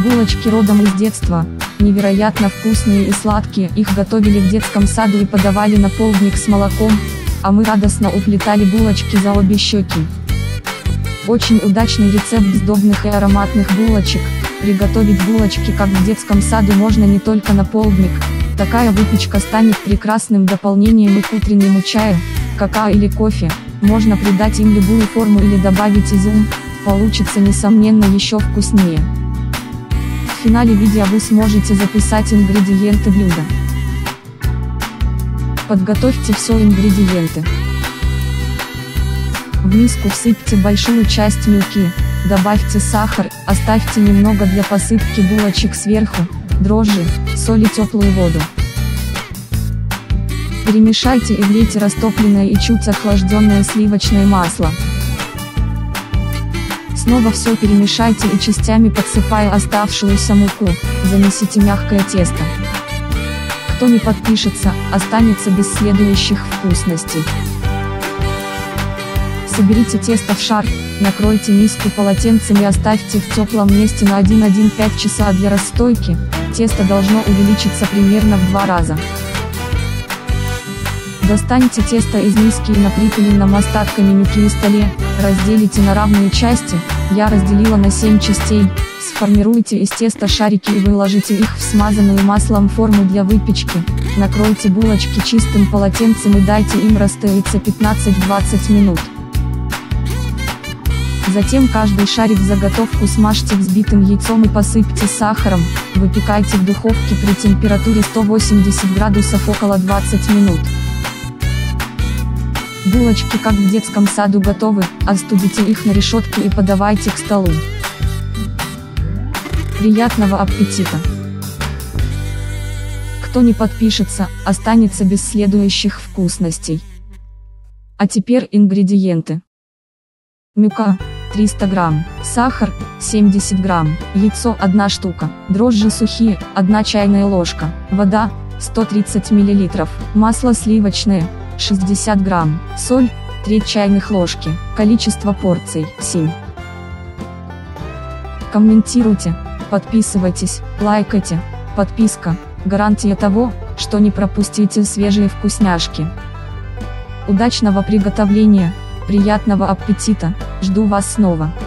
Булочки родом из детства, невероятно вкусные и сладкие, их готовили в детском саду и подавали на полдник с молоком, а мы радостно уплетали булочки за обе щеки. Очень удачный рецепт сдобных и ароматных булочек. Приготовить булочки как в детском саду можно не только на полдник, такая выпечка станет прекрасным дополнением и к утреннему чаю, какао или кофе, можно придать им любую форму или добавить изюм, получится несомненно еще вкуснее. В финале видео вы сможете записать ингредиенты блюда. Подготовьте все ингредиенты. В миску всыпьте большую часть муки, добавьте сахар, оставьте немного для посыпки булочек сверху, дрожжи, соль и теплую воду. Перемешайте и влейте растопленное и чуть охлажденное сливочное масло. Снова все перемешайте и частями подсыпая оставшуюся муку, замесите мягкое тесто. Кто не подпишется, останется без следующих вкусностей. Соберите тесто в шар, накройте миску полотенцем и оставьте в теплом месте на 1-1,5 часа для расстойки, тесто должно увеличиться примерно в 2 раза. Достаньте тесто из миски и на припыленном остатками муки столе, разделите на равные части, я разделила на 7 частей, сформируйте из теста шарики и выложите их в смазанную маслом форму для выпечки, накройте булочки чистым полотенцем и дайте им расстояться 15-20 минут. Затем каждый шарик в заготовку смажьте взбитым яйцом и посыпьте сахаром, выпекайте в духовке при температуре 180 градусов около 20 минут. Булочки как в детском саду готовы, остудите их на решетке и подавайте к столу. Приятного аппетита! Кто не подпишется, останется без следующих вкусностей. А теперь ингредиенты. Мука 300 грамм, сахар 70 грамм, яйцо 1 штука, дрожжи сухие 1 чайная ложка, вода 130 мл, масло сливочное 60 грамм, соль 3 чайных ложки, количество порций 7. Комментируйте, подписывайтесь, лайкайте, подписка – гарантия того, что не пропустите свежие вкусняшки. Удачного приготовления, приятного аппетита, жду вас снова.